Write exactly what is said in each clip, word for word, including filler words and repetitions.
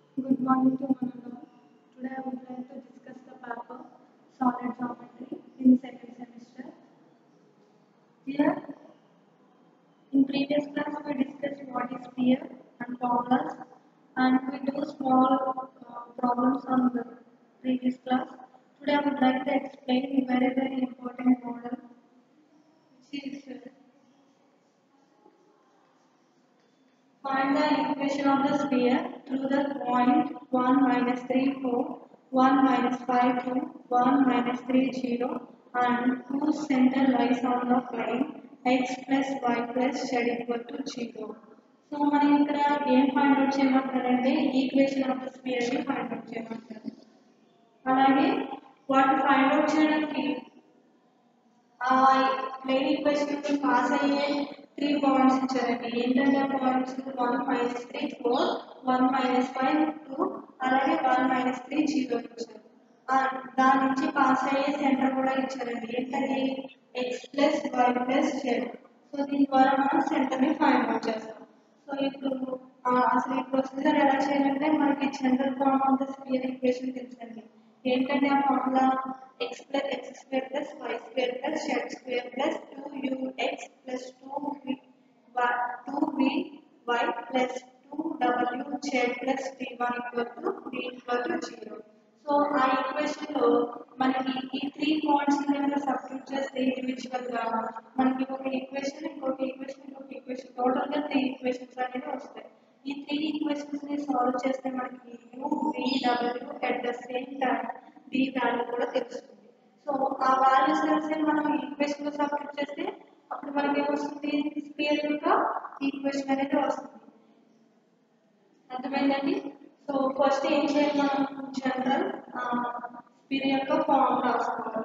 Good morning to one and all. Today I would like to discuss the paper Solid Geometry in second semester. Here, in previous class we discussed what is sphere and formulas, and we do small uh, problems on the previous class. Today I would like to explain a very very important model, which is uh, find the equation of the sphere through the point one minus three four, one minus five two, one minus three zero, and whose center lies on the plane x plus y plus z equal to zero. So మనం ఇక్కడ ఏం find out చేయమంటారంటే equation of the sphere ని find out చేయమంటారు. అలాగే వాటిని find out చేయడానికి ఆ ప్లేన్ ఈక్వేషన్ ని పాస్ అయ్యే త్రీ పాయింట్స్ ఇచ్చారండి. ఏంటంటే ఆ points one minus three four, one minus five two, అలాగే వన్ మైనస్ త్రీ జీరో ఇచ్చారు. దాని నుంచి పాస్ అయ్యే సెంటర్ కూడా ఇచ్చారండి. ఏంటది x plus y plus z. So దీని ద్వారా మనం సెంటర్ ని ఫైండ్ అవుట్ చేస్తాం. సో ఇప్పుడు అసలు ఈ ప్రొసీజర్ ఎలా చేయాలంటే మనకి general form of the sphere equation తెలుసండి. ఏంటంటే ఆ formula x plus x square plus y square plus z square plus two U X plus two v two v y plus two W z plus d one equal to d equal to zero. So ఆ equation లో మనకి ఈ three points కనుక substitute చేస్తే individual గా మనకి ఒక equation ఇంకొక ఈక్వేషన్ ఇంకొక ఈక్వేషన్ టోటల్ గా త్రీ ఈక్వేషన్స్ అనేవి వస్తాయి. ఈ త్రీ ఈక్వేషన్స్ ని సాల్వ్ చేస్తే మనకి యూ వి డబ్ల్యూ at the same time d value కూడా తెలుస్తుంది. సో ఆ వాల్యూస్ తెలిసి మనం ఈక్వేషన్ లో సబ్స్టిట్యూట్ చేస్తే అప్పుడు మనకి ఏమొస్తుంది స్పియర్ యొక్క ఈక్వేషన్ అనేది వస్తుంది. అర్థమైందండి? సో ఫస్ట్ ఏం చేయాలి మనం జనరల్ స్పియర్ యొక్క ఫార్మ్ రాసుకోవాలి.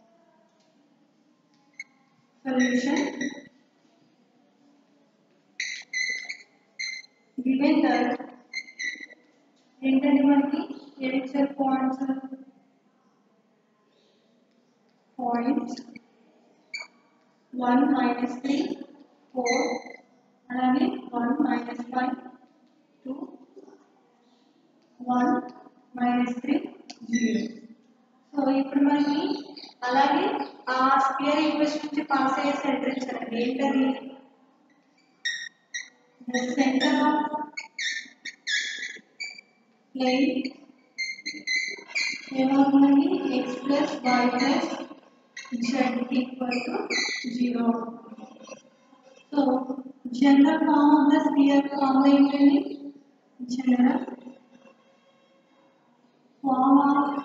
సొల్యూషన్ గివెన్ దట్ ఏంటంటే మనకి ఏమిచ్చారు points points one minus three four, అలాగే one minus five two, one minus three zero. So ఇప్పుడు మనకి అలాగే ఆ స్పియర్ ఈక్వేషన్ నుంచి పాస్ అయ్యే సెంటర్ ఇచ్చారండి. ఏంటది ద సెంటర్ ఆఫ్ ప్లేన్ ఏమవుతుందండి x plus y plus z equal to zero. So general form of the sphere form ఏంటండి జనరల్ ఫార్మ్ ఆఫ్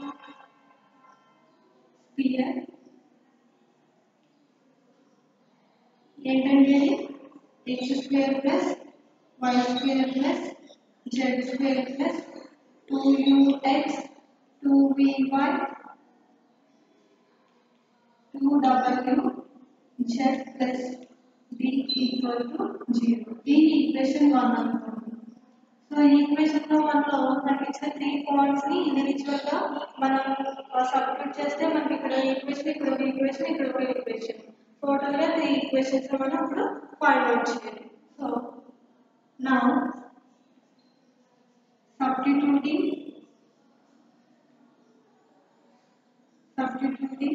స్పియర్ ఏంటంటే X square plus y square plus z square plus two you x two v y two W z plus d equal to zero. దీని equation one అనుకోండి. So ఈ equation లో మనలో మనకి ఇచ్చిన three points ని individual గా మనం సబ్స్టిట్యూట్ చేస్తే మనకి ఇక్కడ ఈక్వేషన్ ఇక్కడ ఒక ఈక్వేషన్ ఇక్కడ ఒక ఈక్వేషన్ టోటల్ గా త్రీ ఈక్వేషన్స్ మనం ఇప్పుడు ఫైండ్ అవుట్ చేయాలి. So now substituting substituting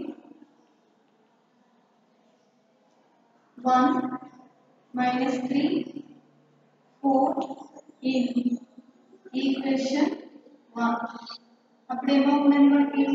one minus three four in equation one. అప్పుడు ఏమవుతుందండి మనకి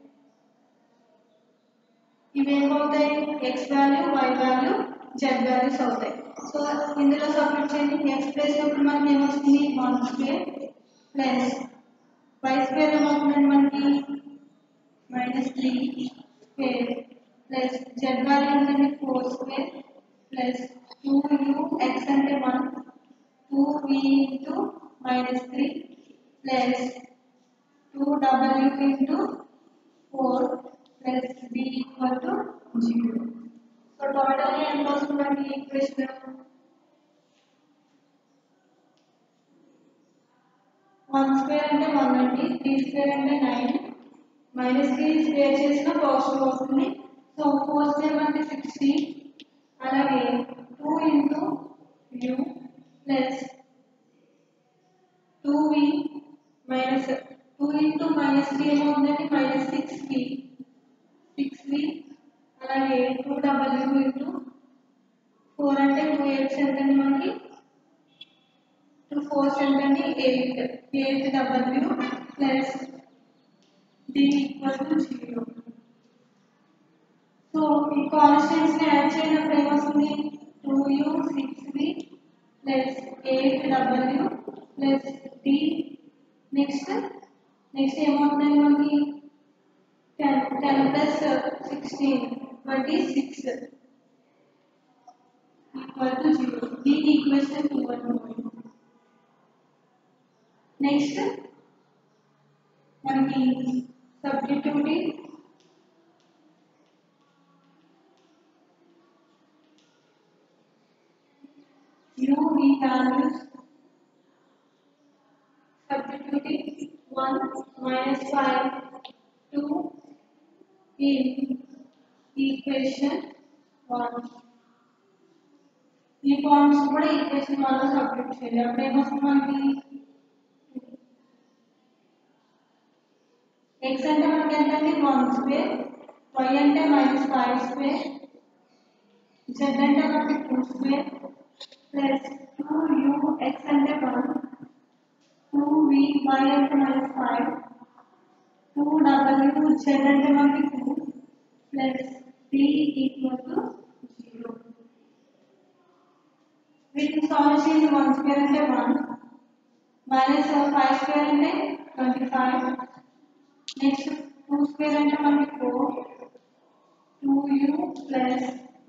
ఇవి ఏమవుతాయి x value y value z values అవుతాయి. సో ఇందులో సబ్స్టిట్యూట్ చేయండి. ఎక్స్ ప్లేస్ ఇప్పుడు మనకి ఏమొస్తుంది one square plus y square ఏమవుతుందండి మనకి minus three square plus z value ఏంటంటే four square plus two you x అంటే one two v into minus three plus two డబ్ల్యూ into four plus d equal to zero. So total ఎంత వస్తుందండి equation one square అంటే one అండి, three square అంటే nine, minus three square చేసిన positive వస్తుంది. So four square అంటే sixty, అలాగే two into u plus two v minus two into minus three ఏమవుతుందండి minus six v six v అలాగే two w into four అంటే two eight ఎంతండి మనకి two four ఎంతండి eight eight w plus d equal to zero. So ఈ constants ని add చేయనప్పుడు ఏమొస్తుంది two u six v plus eight w plus d next next ఏమవుతుందండి మనకి ten ten plus sixteen twenty-six equal to zero. D equation two one. Next మనకి substituting u v values substituting one minus five two in equation one. ఈ forms కూడా equation one లో substitute చేయాలి. అప్పుడు ఏమొస్తుంది మనకి x అంటే మనకి ఎంతండి one స్క్వేర్, y అంటే మైనస్ ఫైవ్ స్క్వేర్, z అంటే మనకి two square plus two u x అంటే one two v y అంటే minus five two w z అంటే మనకి two plus d equal to zero. వీటిని సాల్వ్ చేసి one స్క్వేర్ అంటే one మైనస్ ఫైవ్ స్క్వేర్ అంటే twenty five next two square అంటే మనకి four two u plus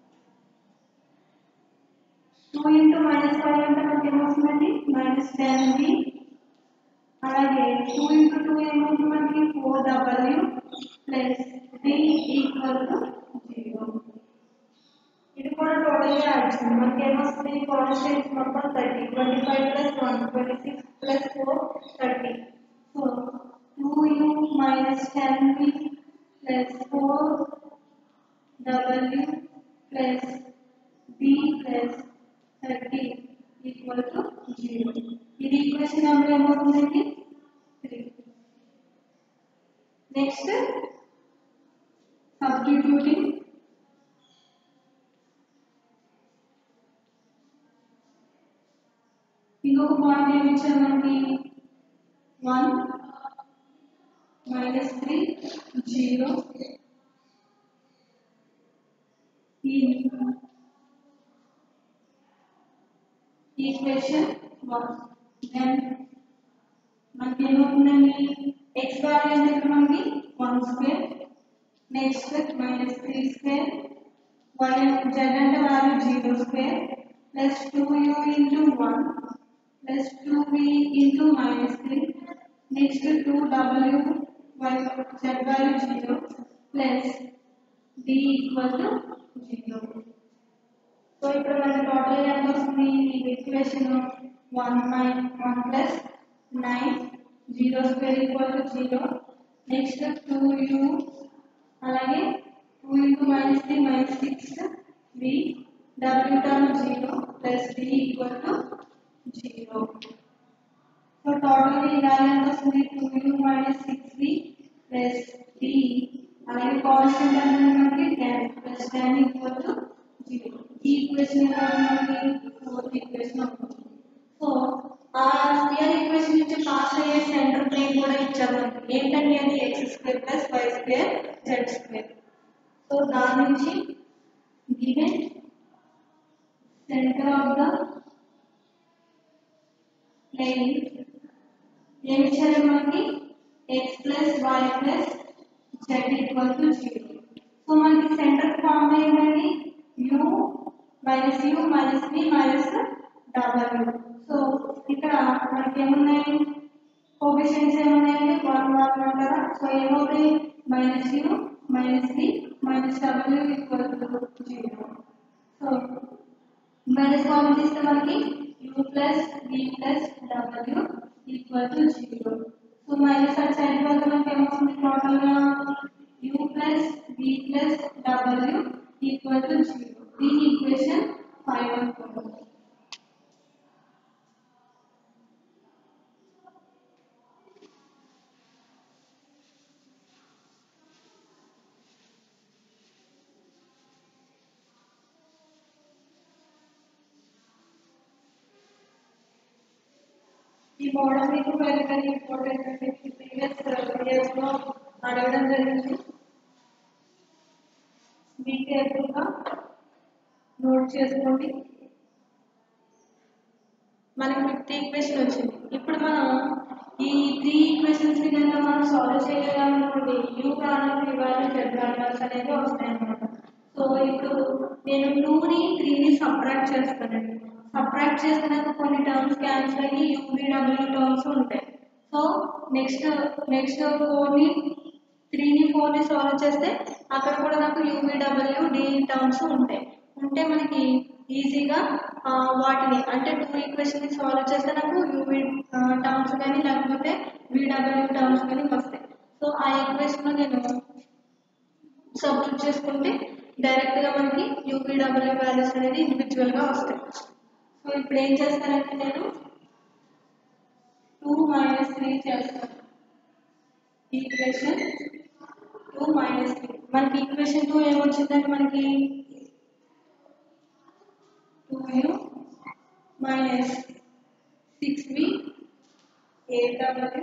two into minus five అంటే మనకి ఏమొస్తుందండి మైనస్ ten v అలాగే two into two ఏమవుతుంది మనకి four w plus d equal to zero. ఇది కూడా టోటల్ గా యాడ్ చేయండి. మనకి ఏమొస్తుంది కాన్స్టెంట్స్ మొత్తం thirty twenty-five plus one twenty-six plus four thirty. So two u minus ten v plus four w plus d plus thirty equal to zero. ఇది equation number ఏమవుతుందండి three. Next substituting ఇంకొక point ఏమి ఇచ్చారు మనకి one minus three zero in equation one. then మనకి ఏమవుతుందండి x value ఎంత మనకి one square next minus three square y z అంటే value zero square plus two u into one plus two v into minus three next two w y z value zero plus d equal to zero. So ఇక్కడ మనకి total ఎంత వస్తుంది ఈ equation one nine one plus nine zero square equal to zero next two u అలాగే two into minus three minus six v w term zero plus d equal to zero. So total ఈ value ఎంత వస్తుంది two u minus six v plus d అలాగే constant అనేది మనకి ten plus ten equal to zero. ఈ equation మనకి fourth equation అవుతుంది. So ఆ స్క్వేర్ ఈక్వేషన్ నుంచి పాస్ అయ్యే సెంటర్ ప్లేన్ కూడా ఇచ్చారు మనకి ఏంటంటే అది x square plus y square z square. So దాని నుంచి given centre of the plane ఏమి ఇచ్చారు మనకి x plus y plus z equal to zero. So మనకి సెంటర్ ఫార్మ్ ఏంటండి u minus u minus v minus w. So ఇక్కడ మనకి ఏమున్నాయి కోఎఫిషియెంట్స్ ఏమున్నాయండి one one అంటారా. సో ఏమవుతాయి minus u minus v minus w equal to zero. So minus common తీస్తే మనకి u plus v plus w equal to zero. So minus at side వల్ల మనకి ఏమవుతుంది టోటల్ గా u plus v plus w equal to zero. దీని equation five అనుకుంటాం. ఈ model మీకు వెరీ వెరీ ఇంపార్టెంట్ అండి. ప్రీవియస్ ఇయర్స్లో అడగడం జరిగింది. మీ కేర్ఫుల్గా నోట్ చేసుకోండి. మనకి ఫిఫ్త్ ఈక్వేషన్ వచ్చింది. ఇప్పుడు మనం ఈ త్రీ ఈక్వేషన్స్ ని కనుక మనం సాల్వ్ చేయగలమనుకోండి, యూ కారణం ఇవాళ జెడ్ వాల్యూస్ అనేది వస్తాయి అన్నమాట. సో ఇప్పుడు నేను టూని త్రీని సబ్ట్రాక్ట్ చేస్తానండి. సబ్ట్రాక్ట్ చేసినాక కొన్ని టర్మ్స్ క్యాన్సిల్ అయ్యి యూబీడబ్ల్యూ టర్మ్స్ ఉంటాయి. సో నెక్స్ట్ నెక్స్ట్ ఫోర్ని త్రీని ఫోర్ని సాల్వ్ చేస్తే అక్కడ కూడా నాకు యూబీడబ్ల్యూ డి టర్మ్స్ ఉంటాయి. ఉంటే మనకి ఈజీగా వాటిని అంటే టూ ఈక్వేషన్ సాల్వ్ చేస్తే నాకు యూవీ టర్మ్స్ కానీ లేకపోతే వీడబ్ల్యూ టర్మ్స్ కానీ వస్తాయి. సో ఆ ఈక్వేషన్ నేను సబ్స్టిట్యూట్ చేసుకుంటే డైరెక్ట్గా మనకి యూవీడబ్ల్యూ వాల్యూస్ అనేది ఇండివిజువల్గా వస్తాయి. సో ఇప్పుడు ఏం చేస్తానంటే నేను టూ మైనస్ త్రీ చేస్తాను. ఈక్వేషన్ టూ మైనస్ త్రీ మనకి ఈక్వేషన్ టూ ఏమొచ్చిందంటే మనకి two u minus six b eight w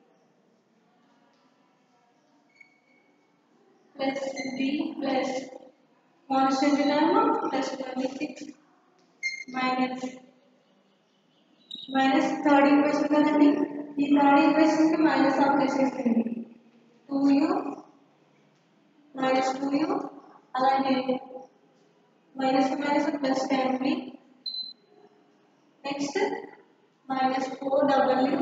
plus b plus constant term plus twenty-six minus minus third equation కదండి. ఈ థర్డ్ ఈక్వేషన్ కి మైనస్ అప్లై చేసేయండి. Two u minus two u అలాగే minus minus plus ten b next minus four w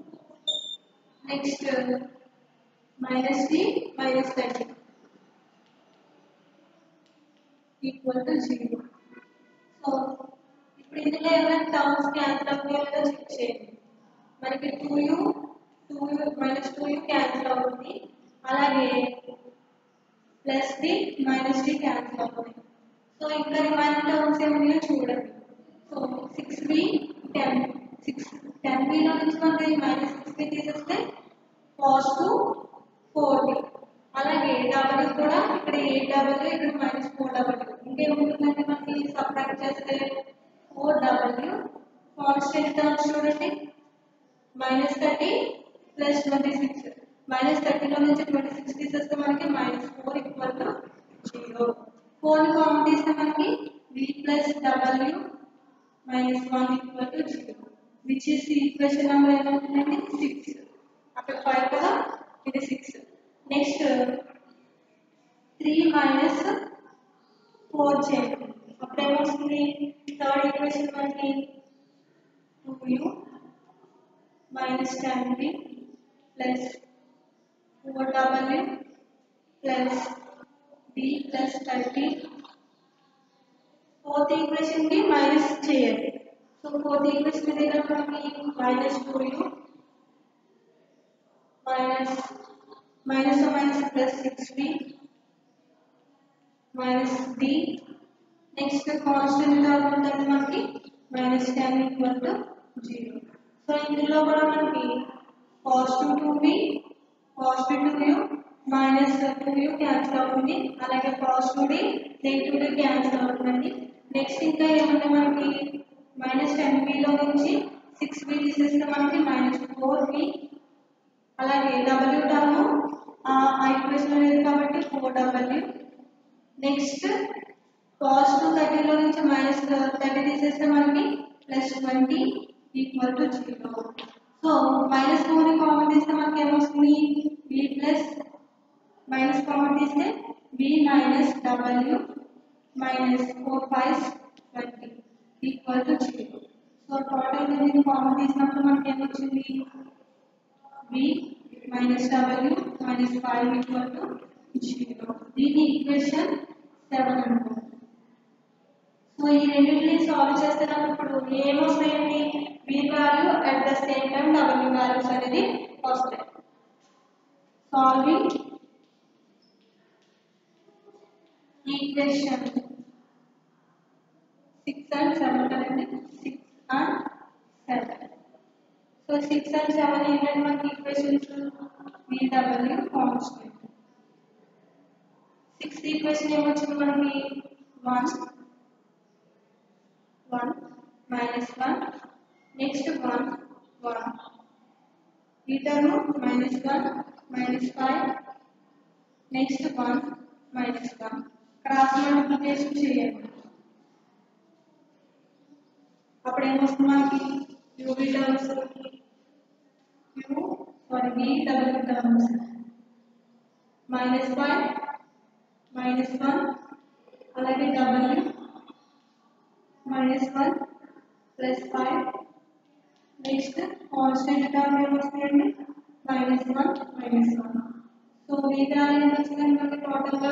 next minus d minus thirty equal to zero. So ఇప్పుడు ఇందులో ఏమైనా terms cancel అవుతాయో లేదో చెక్ చేయండి. మనకి two u two u minus two u cancel అవుతుంది, అలాగే plus d minus d cancel అవుతుంది. సో ఇంకా రిమైనింగ్ టర్మ్స్ ఏమన్నాయో చూడండి. So six b ten six ten బిలో నుంచి మనకి మైనస్ సిక్స్ బి తీసేస్తే పాజిటివ్ ఫోర్ బి, అలాగే డబ్ల్యూ కూడా ఇక్కడ ఎయిట్ డబ్ల్యూ ఇక్కడ మైనస్ ఫోర్ డబ్ల్యూ. ఇంకేముంటుందంటే మనకి సబ్ట్రాక్ట్ చేస్తే ఫోర్ డబ్ల్యూ కాన్స్టెంట్ టర్మ్స్ చూడండి minus thirty plus twenty six minus థర్టీలో నుంచి ట్వంటీ సిక్స్ తీసేస్తే మనకి minus four equal to zero. Four common తీస్తే మనకి బి ప్లస్ డబ్ల్యూ minus one equal to zero, which is the equation number ఏమవుతుందండి సిక్స్. అక్కడ ఫైవ్ కదా, ఇది six. Next three minus four చేయండి. అప్పుడు ఏమొస్తుంది థర్డ్ ఈక్వేషన్ మనకి two u minus ten b plus four డబ్ల్యూ plus b plus thirty. Fourth equation కి మైనస్ చేయండి. సో ఫోర్త్ ఈక్వేషన్ దగ్గర మనకి minus two u minus minus minus plus six b minus d next constant term ఉంటుంది మనకి minus ten equal to zero. So ఇందులో కూడా మనకి positive two B positive two u minus two u cancel అవుతుంది, అలాగే positive d negative d cancel అవుతుందండి. Next ఇంకా ఏమంటే మనకి మైనస్ టెన్ బిలో నుంచి సిక్స్ బి తీసేస్తే మనకి మైనస్ ఫోర్ బి, అలాగే డబ్ల్యూ టర్మ్ ఈక్వేషన్ అనేది కాబట్టి ఫోర్ డబ్ల్యూ. నెక్స్ట్ పాజిటివ్ థర్టీలో నుంచి మైనస్ థర్టీ తీసేస్తే మనకి plus twenty equal to zero. So minus ఫోర్ని కామన్ తీస్తే మనకి ఏమొస్తుంది బి ప్లస్ మైనస్ కామన్ తీస్తే బి మైనస్ డబ్ల్యూ minus four five twenty equal to zero. So total దీన్ని కామన్ తీసినప్పుడు మనకి ఏమొచ్చింది బి మైనస్ డబ్ల్యూ minus five equal to zero. దీని ఈక్వేషన్ సెవెన్ అనుకోండి. సో ఈ రెండింటిని సాల్వ్ చేస్తే నాకు ఇప్పుడు ఏమొస్తాయండి b value at the same time డబ్ల్యూ వాల్యూస్ అనేది వస్తాయి. Solving equation six and seven కదండి, six and seven. So six and seven ఏంటంటే మనకి ఈక్వేషన్స్ బి డబ్ల్యూ కాన్స్టెంట్. సిక్స్త్ ఈక్వేషన్ ఏమొచ్చింది మనకి one one minus one next one one ఈ term minus one minus five next one minus one cross multiplication చేయండి. అప్పుడు ఏమొస్తుంది మనకి u v terms u sorry v double terms minus five minus one అలాగే డబ్ల్యూ minus one plus five next constant term ఏమొస్తుందండి minus one minus one. So v value ఎంత వచ్చిందండి మనకి టోటల్గా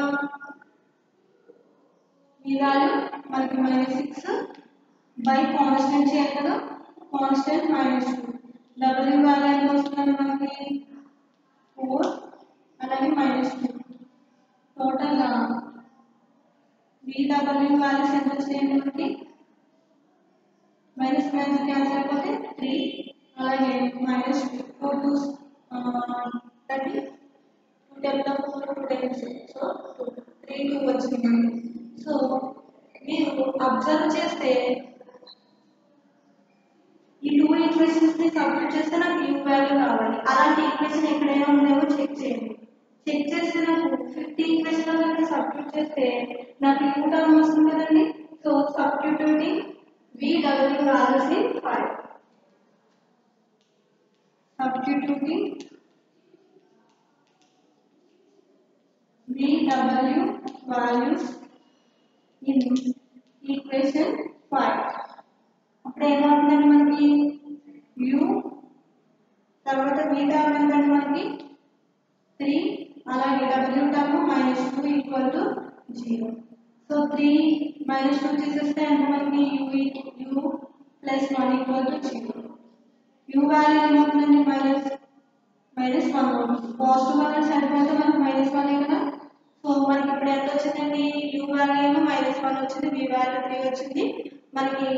వి వాల్యూ మనకి మైనస్ సిక్స్ బై కాన్స్టెంట్ చేయాలి కదా కాన్స్టెంట్ మైనస్ టూ. డబ్ల్యూ వాల్యూ ఎంత వస్తుందండి మనకి ఫోర్ అలాగే మైనస్ టూ. టోటల్గా వి డబ్ల్యూ వాల్యూస్ ఎంత వచ్చినాయండి మనకి మైనస్ మైనస్ క్యాన్సిల్ అయిపోతే త్రీ అలాగే minus two four two thirty two టెన్లో four two tens so three two వచ్చింది. సో మీరు అబ్జర్వ్ చేస్తే ఈ టూ ఈక్వేషన్స్ ని సబ్స్టిట్యూట్ చేస్తే నాకు యూ వాల్యూ కావాలి. అలాంటి ఈక్వేషన్ ఎక్కడైనా ఉందేమో చెక్ చేయండి. చెక్ చేస్తే నాకు ఫిఫ్టీ ఈక్వేషన్ లో కనుక సబ్స్టిట్యూట్ చేస్తే నాకు యూ టర్మ్ వస్తుంది కదండి. So substituting V W values in five substituting V W values in equation five. అప్పుడు ఏమవుతుందండి మనకి యూ తర్వాత వి టర్మ్ ఎంతంటే మనకి త్రీ అలాగే W term minus two equal to zero. So three minus two తీసేస్తే ఎంత మనకి U U plus one equal to zero. U value ఏమవుతుందండి మైనస్ మైనస్ వన్ అవుతుంది. పాజిటివ్ వన్ సైడ్ పోతే మనకి మైనస్ వన్ కదా. సో మనకి ఇప్పుడు ఎంత వచ్చిందండి యూ వాల్యూ ఏమో మైనస్ వన్ వచ్చింది వి వాల్యూ త్రీ వచ్చింది మనకి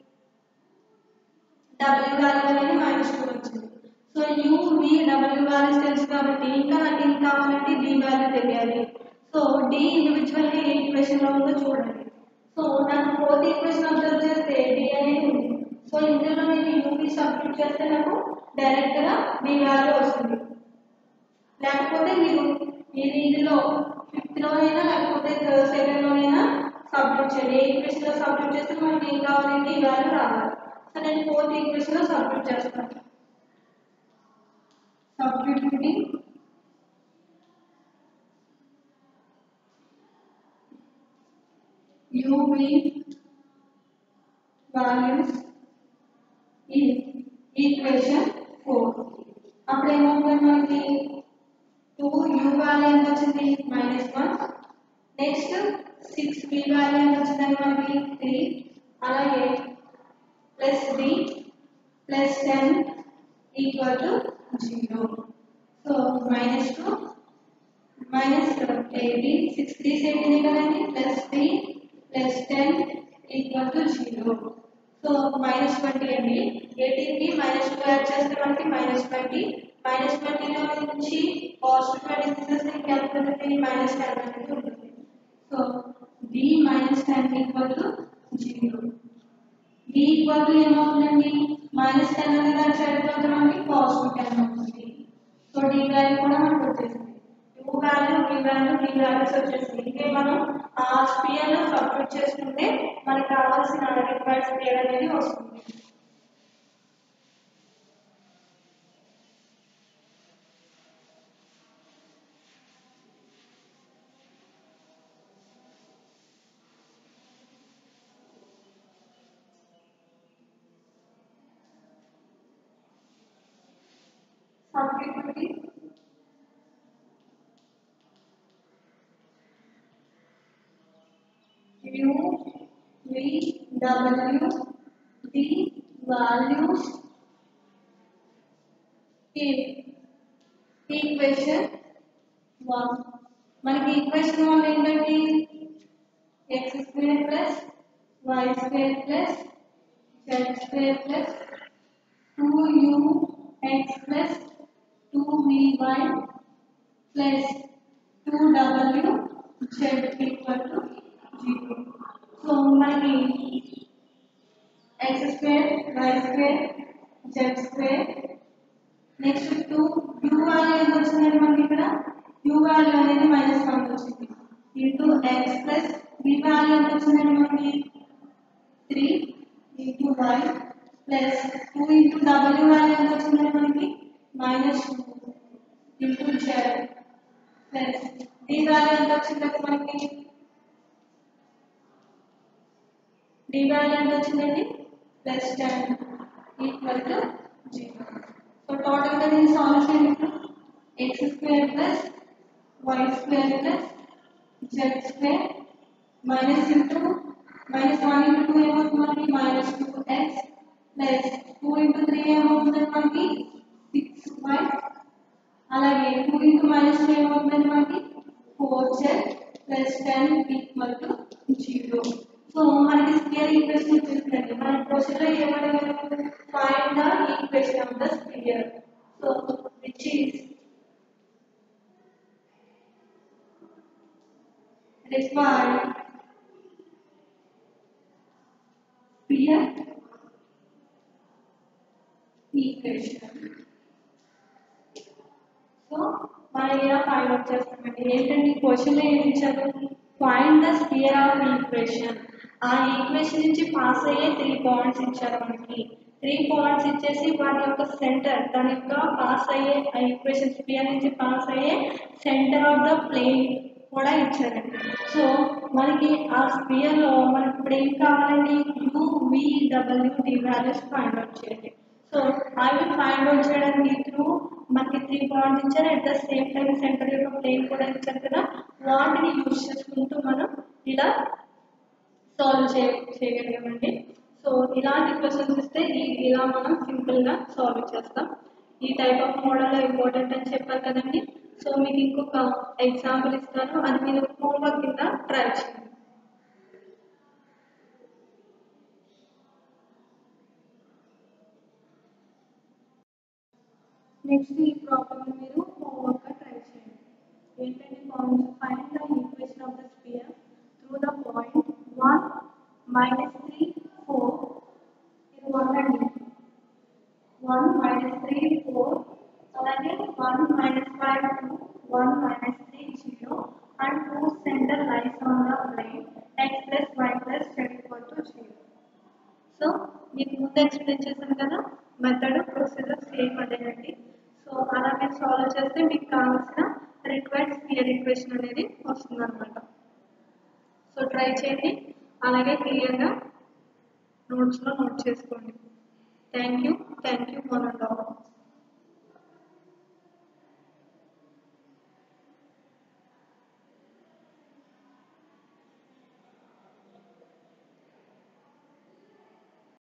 డబ్ల్యూ వాల్యూ అనేది మైనస్ టూ వచ్చింది. సో యూ వి డబ్ల్యూ వాల్యూస్ తెలుసు కాబట్టి ఇంకా నాకు ఏం కావాలంటే డి వాల్యూ తెలియాలి. సో డి ఇండివిజువల్ గా ఏ ఈక్వేషన్ లో ఉందో చూడండి. సో నాకు ఫోర్త్ ఈక్వేషన్ అబ్జర్వ్ చేస్తే డి అనేది ఉంది. సో ఇందులో నేను యూవి సబ్స్టిట్యూట్ చేస్తే నాకు డైరెక్ట్ గా డి వాల్యూ వస్తుంది. లేకపోతే మీరు ఇది ఇందులో ఫిఫ్త్ లోనైనా లేకపోతే సెకండ్ లోనైనా సబ్స్టిట్యూట్ చేయండి. ఏ ఈక్వేషన్ లో సబ్స్టిట్యూట్ చేస్తే మనకి ఏం కావాలంటే ఈ వాల్యూ రావాలి. సో నేను ఫోర్త్ ఈక్వేషన్ లో సబ్స్టిట్యూట్ చేస్తాను. Substituting U V values in equation four. అప్పుడు ఏమవుతుంది మనకి టూ U వాల్యూ ఎంత వచ్చింది minus one next six V value ఎంత వచ్చిందండి మనకి త్రీ అలాగే plus three plus ten equal to zero. So minus two minus eighteen six three eighteen కదండి plus three plus ten equal to zero. So minus twenty అండి eighteen కి minus two add చేస్తే మనకి minus twenty minus ట్వంటీలో నుంచి positive twenty తీసేస్తే ఇంకెంత ఉంటుంది మైనస్ టెన్ అనేది ఉంటుంది. So D minus ten equal to zero. D equal to ఏమవుతుందండి మైనస్ టెన్ అనేది దాని సైడ్ పోతే మనకి పాజిటివ్ టెన్ అవుతుంది. సో డి వాల్యూ కూడా మనకు వచ్చేసింది. U value V value D values వచ్చేసింది. ఇంకే మనం ఆ స్పియర్ లో సబ్స్టిట్యూట్ చేసుకుంటే మనకు కావాల్సిన రిక్వైర్డ్ స్పియర్ అనేది వస్తుంది. Substituting U V W D values in equation one. మనకి ఈక్వేషన్ వన్ ఏంటంటే x square plus y square plus z square plus two U X plus two V Y plus two W Z equal to zero. So మనకి x square y square z square next two u value ఎంత వచ్చిందండి మనకి ఇక్కడ u value అనేది minus one వచ్చింది into X plus v value ఎంత వచ్చిందండి మనకి three into Y plus two into w value ఎంత వచ్చిందండి మనకి minus two into Z plus d value ఎంత వచ్చిందండి మనకి d వాల్యూ ఎంత వచ్చిందండి plus ten equal to zero. So total గా దీని solution x square plus y square plus z square minus into minus one into two ఏమవుతుంది మనకి minus two X plus two into three ఏమవుతుంది మనకి six Y అలాగే two into minus two ఏమవుతుంది మనకి four Z plus ten equal to zero. So మనకి square equation ఇచ్చేసిందండి మన క్వశ్చన్లో ఏమడిగారు find the equation of the square. So which is required sphere equation. So మనం ఇలా ఫైండ్ అవుట్ చేస్తామండి ఏంటంటే క్వశ్చన్ ఏమి ఇచ్చారు find the sphere of equation. ఆ ఈక్వేషన్ నుంచి పాస్ అయ్యే త్రీ పాయింట్స్ ఇచ్చారు మనకి త్రీ పాయింట్స్ ఇచ్చేసి వాటి యొక్క సెంటర్ దాని యొక్క పాస్ అయ్యే ఆ ఈక్వేషన్ స్పియర్ నుంచి పాస్ అయ్యే సెంటర్ ఆఫ్ ద ప్లేన్ కూడా ఇచ్చారండి. సో మనకి ఆ స్పియర్ లో మనకి ఇప్పుడు ఏం కావాలండి యూ వి W D values find out చేయండి. సో అవి ఫైండ్ అవుట్ చేయడానికి త్రూ మనకి త్రీ పాయింట్స్ ఇచ్చారు at the same time centre యొక్క ప్లేన్ కూడా ఇచ్చారు కదా వాటిని యూజ్ చేసుకుంటూ మనం ఇలా సాల్వ్ చే చేయగలిగామండి. సో ఇలాంటి క్వశ్చన్స్ ఇస్తే ఈ ఇలా మనం సింపుల్గా సాల్వ్ చేస్తాం. ఈ టైప్ ఆఫ్ మోడల్లో ఇంపార్టెంట్ అని చెప్పారు కదండి. సో మీకు ఇంకొక ఎగ్జాంపుల్ ఇస్తాను అది మీరు హోంవర్క్ కింద ట్రై చేయండి. నెక్స్ట్ ఈ ప్రాబ్లమ్ మీరు హోంవర్క్ ట్రై చేయండి. ఏంటంటే find the equation of the sphere through the point one minus three four ఇది వన్ అండి వన్ మైనస్ త్రీ ఫోర్ అలాగే one minus five two one minus three zero and two center lies on the plane x plus y plus z equal to zero. So మీకు ముందు explain చేశాను కదా method procedure same అదేనండి. So అలా మీరు solve చేస్తే మీకు కావాల్సిన రిక్వైర్డ్ స్పియర్ ఈక్వేషన్ అనేది వస్తుంది అనమాట. సో ట్రై చేయండి అలాగే క్లియర్గా నోట్స్లో నోట్ చేసుకోండి. Thank you thank you one and all.